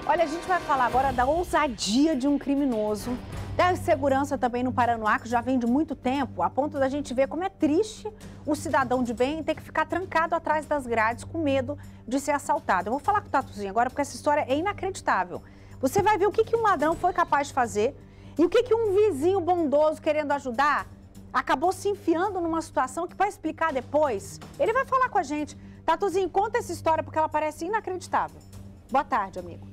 Olha, a gente vai falar agora da ousadia de um criminoso, da insegurança também no Paranoá, que já vem de muito tempo, a ponto da gente ver como é triste o cidadão de bem ter que ficar trancado atrás das grades com medo de ser assaltado. Eu vou falar com o Tatuzinho agora, porque essa história é inacreditável. Você vai ver o que um ladrão foi capaz de fazer e o que um vizinho bondoso querendo ajudar acabou se enfiando numa situação que vai explicar depois. Ele vai falar com a gente. Tatuzinho, conta essa história porque ela parece inacreditável. Boa tarde, amigo.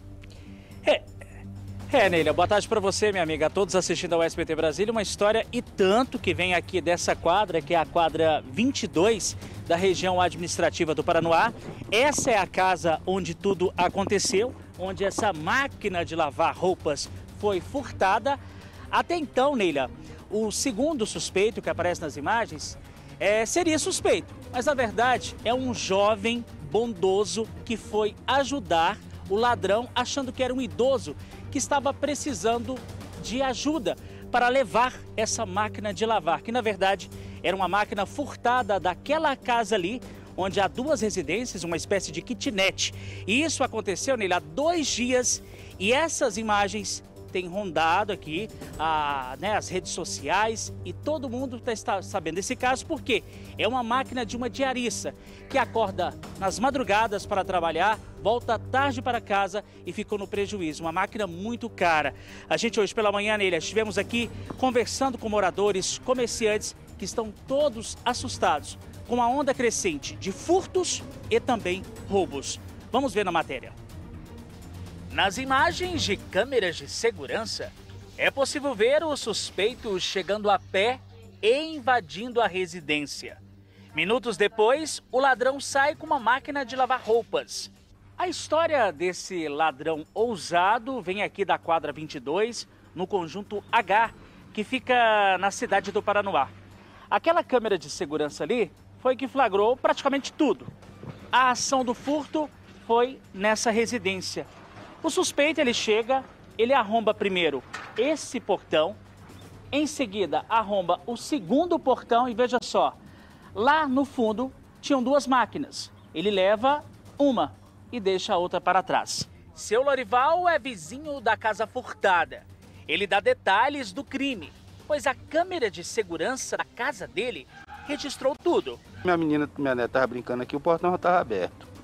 Neila, boa tarde para você, minha amiga, a todos assistindo ao SBT Brasília. Uma história e tanto que vem aqui dessa quadra, que é a quadra 22 da região administrativa do Paranoá. Essa é a casa onde tudo aconteceu, onde essa máquina de lavar roupas foi furtada. Até então, Neila, o segundo suspeito que aparece nas imagens seria suspeito, mas na verdade é um jovem bondoso que foi ajudar o ladrão achando que era um idoso que estava precisando de ajuda para levar essa máquina de lavar, que na verdade era uma máquina furtada daquela casa ali, onde há duas residências, uma espécie de kitnet. E isso aconteceu, Neila, há 2 dias e essas imagens têm rondado aqui as redes sociais e todo mundo está sabendo desse caso porque é uma máquina de uma diarista que acorda nas madrugadas para trabalhar, volta tarde para casa e ficou no prejuízo. Uma máquina muito cara. A gente hoje pela manhã, Neila, estivemos aqui conversando com moradores, comerciantes que estão todos assustados com a onda crescente de furtos e também roubos. Vamos ver na matéria. Nas imagens de câmeras de segurança, é possível ver o suspeito chegando a pé e invadindo a residência. Minutos depois, o ladrão sai com uma máquina de lavar roupas. A história desse ladrão ousado vem aqui da quadra 22, no conjunto H, que fica na cidade do Paranoá. Aquela câmera de segurança ali foi que flagrou praticamente tudo. A ação do furto foi nessa residência. O suspeito, ele chega, ele arromba primeiro esse portão, em seguida arromba o segundo portão e veja só, lá no fundo tinham 2 máquinas. Ele leva uma e deixa a outra para trás. Seu Lorival é vizinho da casa furtada. Ele dá detalhes do crime, pois a câmera de segurança da casa dele registrou tudo. Minha neta estava brincando aqui, o portão já estava aberto.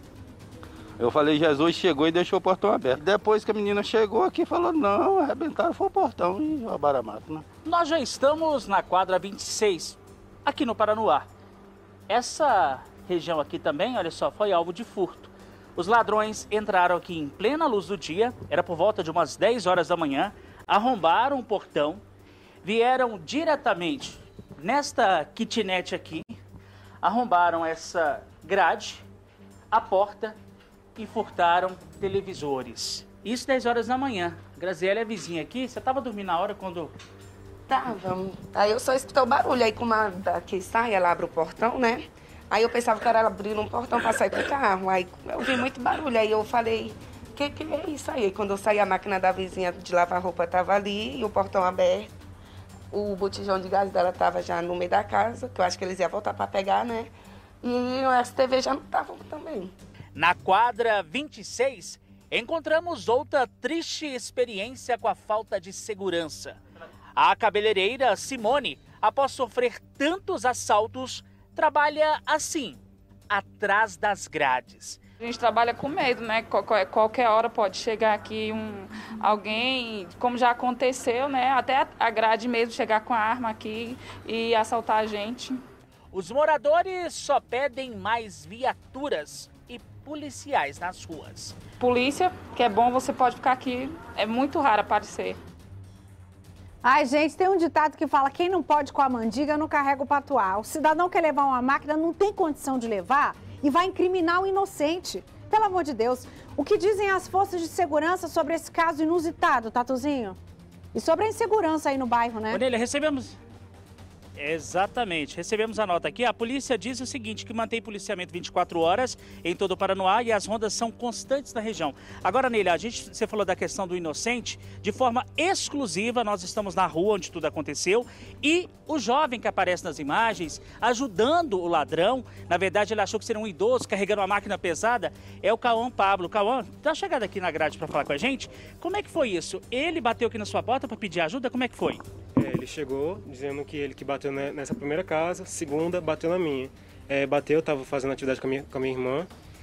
Eu falei, Jesus chegou e deixou o portão aberto. Depois que a menina chegou aqui, falou, não, arrebentaram, foi o portão e roubaram a máquina. Nós já estamos na quadra 26, aqui no Paranoá. Essa região aqui também, olha só, foi alvo de furto. Os ladrões entraram aqui em plena luz do dia, era por volta de umas 10 horas da manhã, arrombaram o portão, vieram diretamente nesta kitnet aqui, arrombaram essa grade, a porta e furtaram televisores. Isso 10 horas da manhã. Graziela é vizinha aqui. Você estava dormindo na hora quando... Tava. Aí eu só escutei o barulho. Aí como daqui sai, ela abre o portão, né? Aí eu pensava que era ela abrindo um portão para sair pro carro. Aí eu vi muito barulho. Aí eu falei, que é isso aí? Aí quando eu saí, a máquina da vizinha de lavar roupa tava ali e o portão aberto. O botijão de gás dela tava já no meio da casa, que eu acho que eles iam voltar para pegar, né? E as TV já não estavam também. Na quadra 26, encontramos outra triste experiência com a falta de segurança. A cabeleireira Simone, após sofrer tantos assaltos, trabalha assim, atrás das grades. A gente trabalha com medo, né? Qualquer hora pode chegar aqui alguém, como já aconteceu, né? Até a grade mesmo chegar com a arma aqui e assaltar a gente. Os moradores só pedem mais viaturas e policiais nas ruas. Polícia, que é bom, você pode ficar aqui, é muito raro aparecer. Ai, gente, tem um ditado que fala, quem não pode com a mandiga não carrega o patuá. O cidadão quer levar uma máquina, não tem condição de levar e vai incriminar o inocente. Pelo amor de Deus, o que dizem as forças de segurança sobre esse caso inusitado, Tatuzinho? E sobre a insegurança aí no bairro, né? Neila, recebemos Exatamente. Recebemos a nota aqui. A polícia diz o seguinte, que mantém policiamento 24 horas em todo o Paranoá e as rondas são constantes na região. Agora, Neila, você falou da questão do inocente. De forma exclusiva, nós estamos na rua onde tudo aconteceu e o jovem que aparece nas imagens, ajudando o ladrão, na verdade ele achou que seria um idoso carregando uma máquina pesada, é o Cauã Pablo. Cauã, tá chegado aqui na grade para falar com a gente. Como é que foi isso? Ele bateu aqui na sua porta para pedir ajuda? Como é que foi? Ele chegou dizendo que ele que bateu nessa primeira casa, segunda bateu na minha. Bateu, estava fazendo atividade com a minha irmã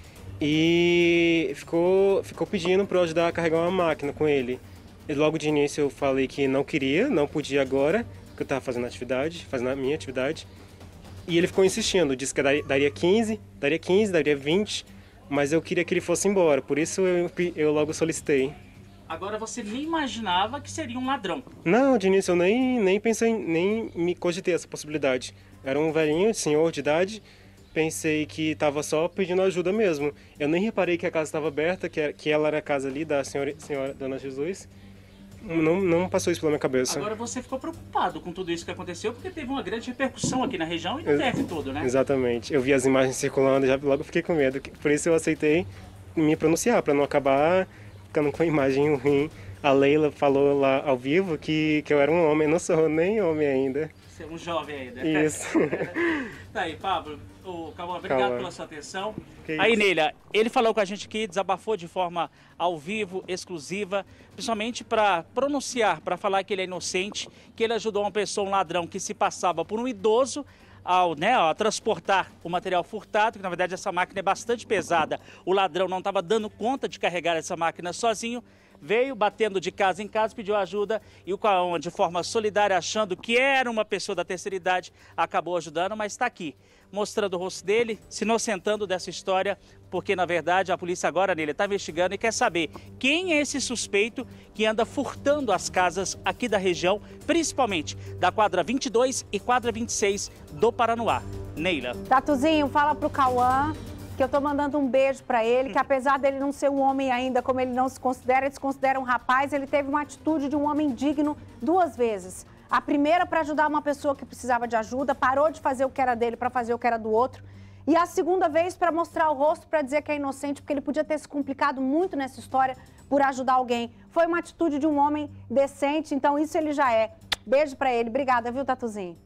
e ficou pedindo para eu ajudar a carregar uma máquina com ele. E logo de início eu falei que não queria, não podia agora, porque eu estava fazendo a minha atividade. E ele ficou insistindo, disse que daria 15, daria 20, mas eu queria que ele fosse embora, por isso eu logo solicitei. Agora você nem imaginava que seria um ladrão. Não, de início eu nem pensei, nem me cogitei essa possibilidade. Era um velhinho, senhor de idade, pensei que estava só pedindo ajuda mesmo. Eu nem reparei que a casa estava aberta, que ela era a casa ali da senhora Dona Jesus. Não passou isso pela minha cabeça. Agora você ficou preocupado com tudo isso que aconteceu, porque teve uma grande repercussão aqui na região e no DF todo, né? Exatamente. Eu vi as imagens circulando e logo fiquei com medo. Por isso eu aceitei me pronunciar, para não acabar ficando com a imagem ruim. A Leila falou lá ao vivo que eu era um homem, não sou nem homem ainda. Você é um jovem ainda. Isso. Tá aí, Pablo. Cauã, obrigado pela sua atenção. Aí, Neila, ele falou com a gente aqui, desabafou de forma ao vivo, exclusiva, principalmente para pronunciar, para falar que ele é inocente, que ele ajudou uma pessoa, um ladrão que se passava por um idoso, ao transportar o material furtado, que na verdade essa máquina é bastante pesada. O ladrão não estava dando conta de carregar essa máquina sozinho, veio batendo de casa em casa, pediu ajuda e o Cauã, de forma solidária, achando que era uma pessoa da terceira idade, acabou ajudando, mas está aqui, mostrando o rosto dele, se inocentando dessa história, porque na verdade a polícia agora nele está investigando e quer saber quem é esse suspeito que anda furtando as casas aqui da região, principalmente da quadra 22 e quadra 26 do Paranoá. Neila. Tatuzinho, fala pro Cauã que eu tô mandando um beijo pra ele, que apesar dele não ser um homem ainda, como ele não se considera, ele se considera um rapaz, ele teve uma atitude de um homem digno 2 vezes. A primeira para ajudar uma pessoa que precisava de ajuda, parou de fazer o que era dele para fazer o que era do outro. E a segunda vez para mostrar o rosto, para dizer que é inocente, porque ele podia ter se complicado muito nessa história por ajudar alguém. Foi uma atitude de um homem decente, então isso ele já é. Beijo pra ele. Obrigada, viu, Tatuzinho?